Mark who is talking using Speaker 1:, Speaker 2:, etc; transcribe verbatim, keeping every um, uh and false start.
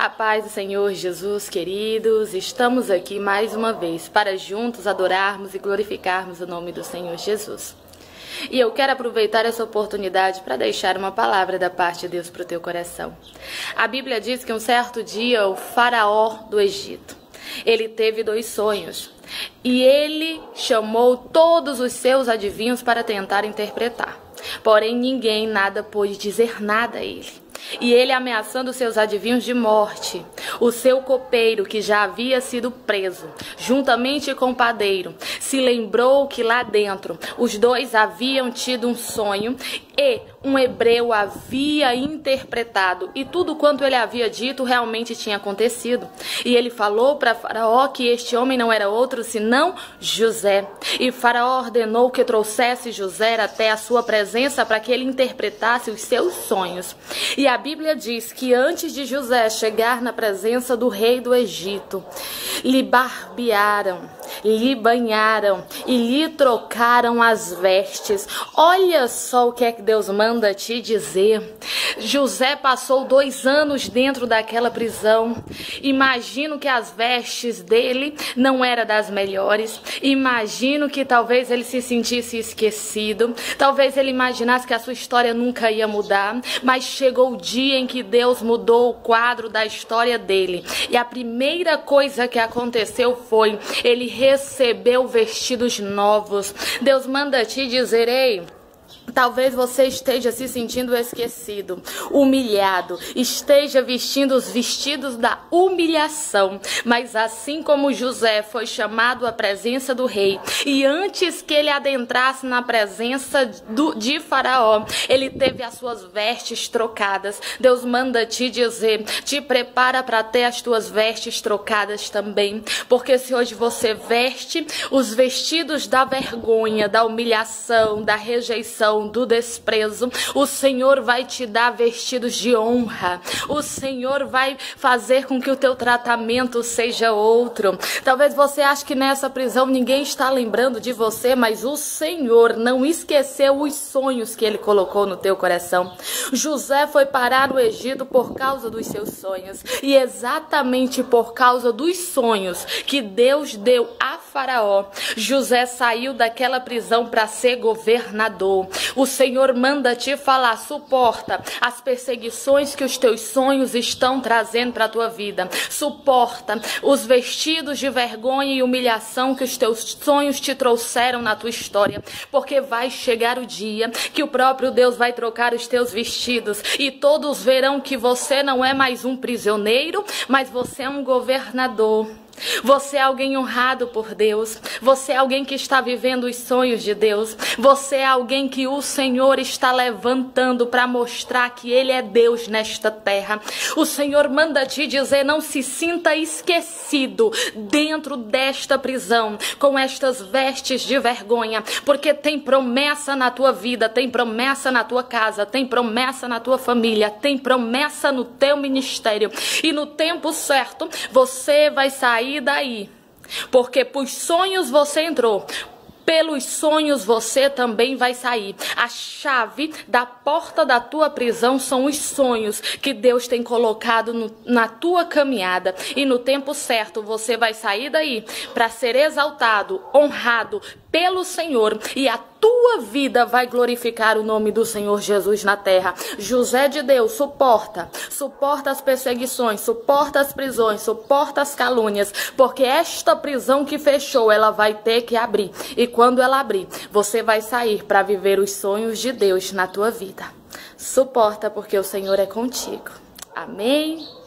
Speaker 1: A paz do Senhor Jesus, queridos, estamos aqui mais uma vez para juntos adorarmos e glorificarmos o nome do Senhor Jesus. E eu quero aproveitar essa oportunidade para deixar uma palavra da parte de Deus para o teu coração. A Bíblia diz que um certo dia o faraó do Egito, ele teve dois sonhos e ele chamou todos os seus adivinhos para tentar interpretar. Porém, ninguém nada pôde dizer nada a ele. E ele, ameaçando seus adivinhos de morte, o seu copeiro, que já havia sido preso, juntamente com o padeiro, se lembrou que lá dentro os dois haviam tido um sonho e um hebreu havia interpretado, e tudo quanto ele havia dito realmente tinha acontecido. E ele falou para Faraó que este homem não era outro senão José. E Faraó ordenou que trouxesse José até a sua presença para que ele interpretasse os seus sonhos. E a Bíblia diz que antes de José chegar na presença do rei do Egito, lhe barbearam, lhe banharam e lhe trocaram as vestes. Olha só o que é que Deus manda te dizer. José passou dois anos dentro daquela prisão. Imagino que as vestes dele não eram das melhores. Imagino que talvez ele se sentisse esquecido. Talvez ele imaginasse que a sua história nunca ia mudar. Mas chegou o dia em que Deus mudou o quadro da história dele. E a primeira coisa que aconteceu foi: ele recebeu vestidos novos. Deus manda te dizer: ei, talvez você esteja se sentindo esquecido, humilhado, esteja vestindo os vestidos da humilhação. Mas assim como José foi chamado à presença do rei, e antes que ele adentrasse na presença do, de Faraó, ele teve as suas vestes trocadas. Deus manda te dizer: te prepara para ter as tuas vestes trocadas também. Porque se hoje você veste os vestidos da vergonha, da humilhação, da rejeição, do desprezo, o Senhor vai te dar vestidos de honra. O Senhor vai fazer com que o teu tratamento seja outro. Talvez você ache que nessa prisão ninguém está lembrando de você, mas o Senhor não esqueceu os sonhos que Ele colocou no teu coração. José foi parar no Egito por causa dos seus sonhos, e exatamente por causa dos sonhos que Deus deu a Faraó, José saiu daquela prisão para ser governador. O Senhor manda te falar: suporta as perseguições que os teus sonhos estão trazendo para a tua vida. Suporta os vestidos de vergonha e humilhação que os teus sonhos te trouxeram na tua história. Porque vai chegar o dia que o próprio Deus vai trocar os teus vestidos e todos verão que você não é mais um prisioneiro, mas você é um governador. Você é alguém honrado por Deus. Você é alguém que está vivendo os sonhos de Deus. Você é alguém que o Senhor está levantando para mostrar que Ele é Deus nesta terra. O Senhor manda te dizer: não se sinta esquecido dentro desta prisão, com estas vestes de vergonha, porque tem promessa na tua vida, tem promessa na tua casa, tem promessa na tua família, tem promessa no teu ministério. E no tempo certo você vai sair daí, porque por sonhos você entrou, pelos sonhos você também vai sair. A chave da porta da tua prisão são os sonhos que Deus tem colocado no, na tua caminhada. E no tempo certo você vai sair daí para ser exaltado, honrado pelo Senhor, e a tua vida vai glorificar o nome do Senhor Jesus na terra. José de Deus, suporta, suporta as perseguições, suporta as prisões, suporta as calúnias, porque esta prisão que fechou, ela vai ter que abrir. E quando ela abrir, você vai sair para viver os sonhos de Deus na tua vida. Suporta, porque o Senhor é contigo. Amém?